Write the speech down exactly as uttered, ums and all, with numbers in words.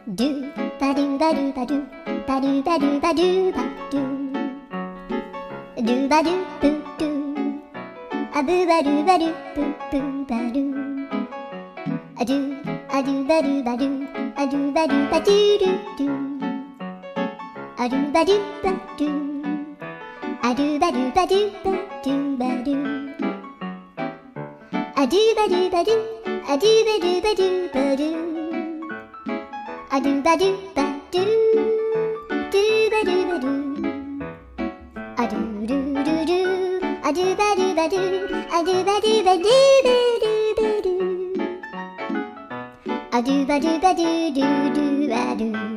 do ba do ba do ba do ba do ba do ba do ba do do ba do boo do a boo ba do ba do boo boo ba do a do a do ba do ba do a do ba do ba do do do a do ba do ba do a do ba do ba do ba do ba do a do ba do ba do a do ba do ba do ba do a do ba do ba do do ba do ba do a do do do do a do ba do ba do a do ba do ba do ba do ba do a do ba do ba do do do ba do.